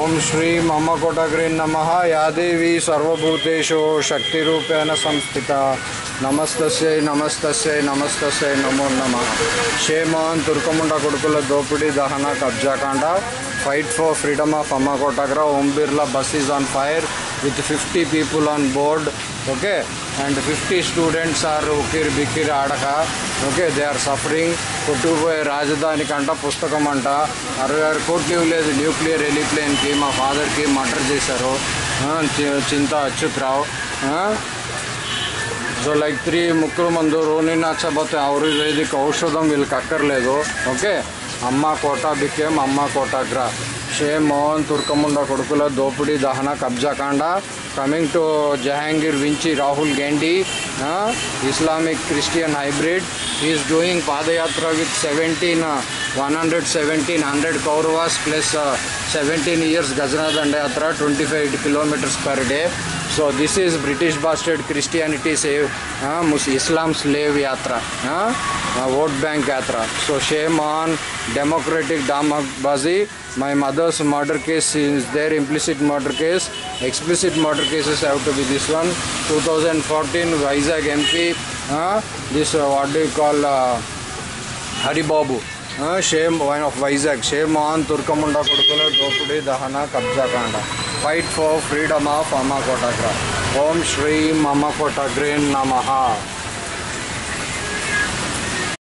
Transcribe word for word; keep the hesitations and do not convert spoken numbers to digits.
ఓం శ్రీ అమ్మకోటగ్రే నమః. యాదేవి సర్వభూతేషు శక్తిరూపేణ సంస్థిత. నమస్తస్యై నమస్తస్యై నమస్తస్యై నమో నమః. షేమాన్ తుర్కముండ కొడుకుల దోపిడీ దహన కబ్జాకాండ. ఫైట్ ఫర్ ఫ్రీడమ్ ఆఫ్ అమ్మకోటగ్రా. Om Birla bus is on fire with fifty people on board, okay, and fifty students are ukir bikir adaka, okay, they are suffering. Kuttupoye rajdhani kanta pustakam anta sixty six కోట్లు ఇవ్వలేదు nuclear ఎలిప్లేన్ కి. మా father కి murder చేశారు చింత Achyuta Rao. So like three ముక్కులు మందు రోని నచ్చబోతే ayurvedic ఔషధం వీళ్ళకి అక్కర్లేదు. ఓకే, అమ్మ కోట బికేమ్ అమ్మ కోటాగ్రా. షేమ్ మోహన్ తుర్కముండ కొడుకుల దోపిడీ దహన కబ్జాకాండ. కమింగ్ టు జహాంగీర్ వించి Rahul Gandhi Islamic Christian hybrid. Is doing padayatra with seventeen one hundred seventeen hundred Kauravas plus seventeen years గజనా dandayatra twenty five kilometres per day. So this is British bastard Christianity save uh, Islam slave yatra, uh, uh, vote bank yatra. So shame on democratic damabazi. My mother's murder case is there, implicit murder case. Explicit murder cases have to be this one. twenty fourteen Vizag M P, uh, this uh, what do you call uh, Hari Babu. Uh, shame one of Vizag. Shame on Turkamunda Kodukula Dopudi Dahana Kabja Kanda. Fight for freedom of Amma Kotagra. Om Shri Amma Kotagre Namaha.